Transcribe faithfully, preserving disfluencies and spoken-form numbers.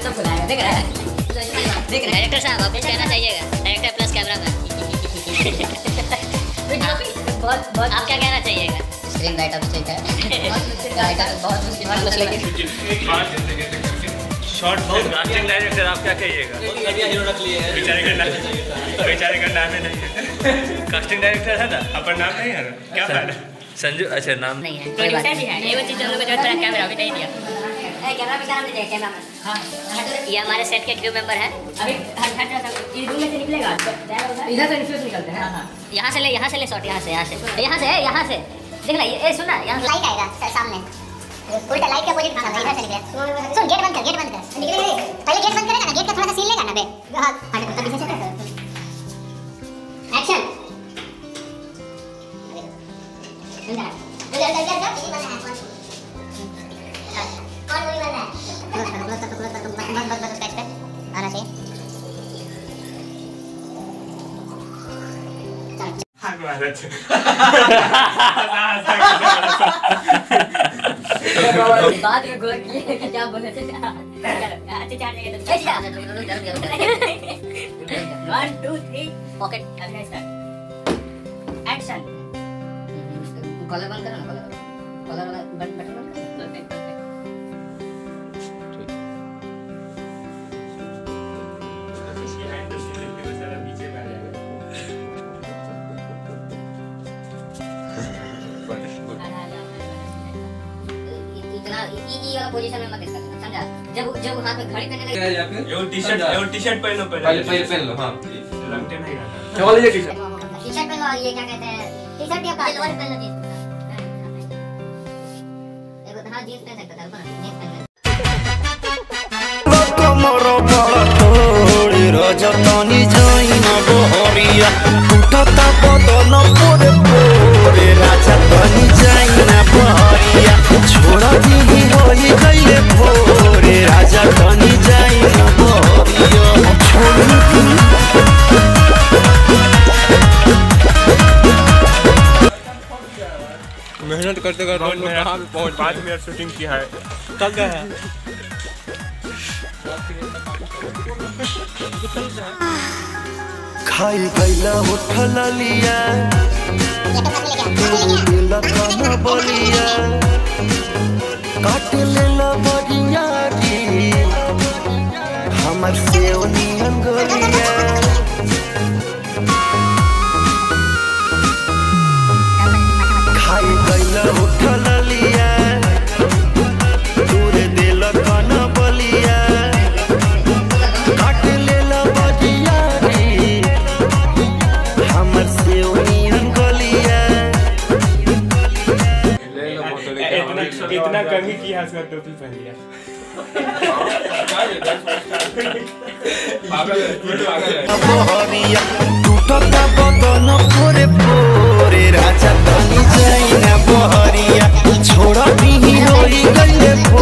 सब खुलाएगा, देख रहा है? देख रहा है? डायरेक्टर साहब आप कुछ कहना चाहिएगा? Director plus cameraman. बहुत बहुत आप क्या कहना चाहिएगा? स्क्रीन राइट अप ठीक है। राइटर बहुत मुश्किल मसले के शॉर्ट बहुत कास्टिंग डायरेक्टर आप क्या कहिएगा? बढ़िया हीरो रख लिए हैं। बेचारे का नाम बेचारे का नाम ही नहीं है। कास्टिंग डायरेक्टर है ना, अपन नाम नहीं है ना, क्या फायदा? संजू, अच्छा नाम नहीं है, प्रोड्यूसर भी है। ये वो चीज हम लोग को जो थोड़ा कैमरा भी नहीं दिया। कैमरा भी काम दे कैमरा मैन। हां ये हमारे सेट के क्रू मेंबर हैं। अभी हट हट सब इस रूम में से निकलेगा, इधर से इनफ्यूज निकलते हैं। हां यहां से ले, यहां से ले शॉट, यहां से यहां से यहां से यहां से देख ले। ये सुना, यहां लाइट आएगा सामने, उल्टा लाइट के अपोजिट भागा, इधर से निकले। सुन गेट बंद कर, गेट बंद कर, निकले रे। पहले गेट बंद करेगा ना, गेट का थोड़ा सा सीन लेगा ना बे। हां हट तब पीछे से कर। एक्शन अंदर अंदर अंदर अंदर ये वाला है कौन? कौन वही वाला है? क्लोज कर, क्लोज कर, क्लोज कर, बस बस बस स्केच पे आना चाहिए। हां महाराज बाद में गोल किए कि क्या बोले थे? अच्छे चार जगह तो ऐसे आ जाओ। वन टू थ्री पॉकेट अभी स्टार्ट। एक्शन कॉलर बंद करो ना, कॉलर कॉलर वाला बटन बटन बंद करो। Perfect perfect behind the scene के बेचारा पीछे बैठ जाएगा। इतना ई ई वाला पोजीशन में मत इसका समझा। जब जब हाथ में घड़ी पहनने लगे ये टी-शर्ट ये टी-शर्ट पहनो पहले। पहले पहले पहन लो। हां रंगते नहीं रहता। चलो ये टी-शर्ट टी-शर्ट पहन लो। ये क्या कहते हैं, टी-शर्ट या लोअर पहन लो। जींस एगो हां जींस पहन सकता था, जींस पहन कमर बड़ा तोड़ी रजतनी जाइन बहरिया उठता बदन पोरे पोरे राजा तनी जाइन बहरिया छोड़ दी होई गइले भोरे राजा तनी जाइन बहरिया छोड़ दी। मेहनत करते करते हम लोग कहां पे पहुंच बाद में शूटिंग किया है। कब गए हैं? खाई गैला उठल लिया दिल काना बलिया काट लेला बरिया री हमर सेवनी अंगलिया खाई गैला उठल लिया दूर दिल काना बलिया काट लेला बरिया री हमर सेवनी अंगलिया। इतना इतना कमी किया उसका टोपी पहन लिया। बहरिया टूटता बदन पोरे पोरे राजा तनी जाइन बहरिया छोड़ दी होई गइले